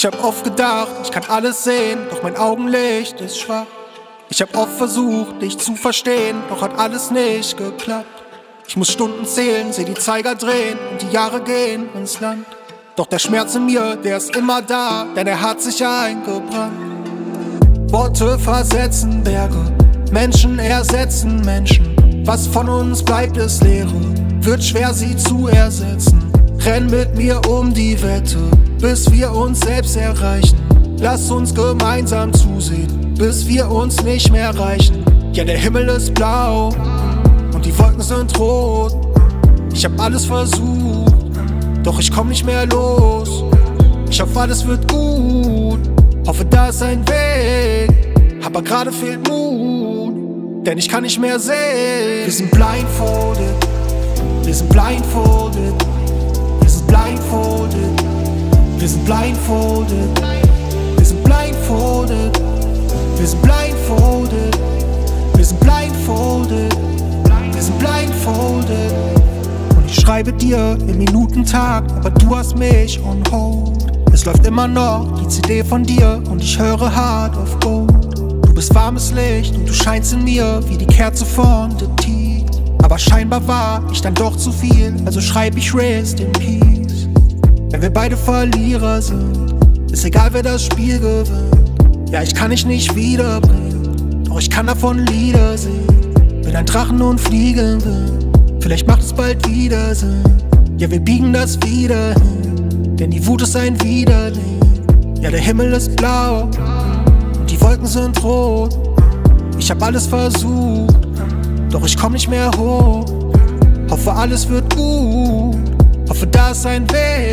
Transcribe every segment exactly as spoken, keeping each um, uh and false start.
Ich hab oft gedacht, ich kann alles sehen, doch mein Augenlicht ist schwach. Ich hab oft versucht, dich zu verstehen, doch hat alles nicht geklappt. Ich muss Stunden zählen, seh die Zeiger drehen und die Jahre gehen ins Land. Doch der Schmerz in mir, der ist immer da, denn er hat sich eingebrannt. Worte versetzen Berge, Menschen ersetzen Menschen. Was von uns bleibt, ist Leere, wird schwer sie zu ersetzen. Renn mit mir um die Wette, bis wir uns selbst erreichen. Lass uns gemeinsam zusehen, bis wir uns nicht mehr reichen. Ja, der Himmel ist blau und die Wolken sind rot. Ich hab alles versucht, doch ich komm nicht mehr los. Ich hoffe, alles wird gut, hoffe, da ist ein Weg, aber gerade fehlt Mut, denn ich kann nicht mehr sehen. Wir sind blindfolded, wir sind blindfolded, wir sind blindfolded, wir sind blindfolded, wir sind blindfolded, wir sind blindfolded, wir sind blindfolded, wir sind blindfolded. Und ich schreibe dir im Minutentakt, aber du hast mich on hold. Es läuft immer noch die C D von dir und ich höre Heart of Gold. Du bist warmes Licht und du scheinst in mir wie die Kerze von The Tea. Aber scheinbar war ich dann doch zu viel, also schreib ich Rest in Peace. Wenn wir beide Verlierer sind, ist egal wer das Spiel gewinnt. Ja, ich kann dich nicht wiederbringen, doch ich kann davon Lieder singen. Bin ein Drachen und fliegen will, vielleicht macht es bald wieder Sinn. Ja, wir biegen das wieder hin, denn die Wut ist ein Widerling. Ja, der Himmel ist blau und die Wolken sind rot. Ich hab alles versucht, doch ich komm nicht mehr hoch. Hoffe, alles wird gut, hoffe, da ist ein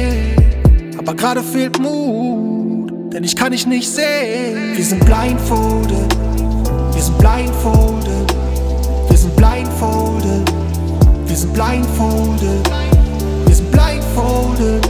Weg, aber gerade fehlt Mut, denn ich kann dich nicht sehen. Wir sind blindfolded, wir sind blindfolded, wir sind blindfolded, wir sind blindfolded, wir sind blindfolded,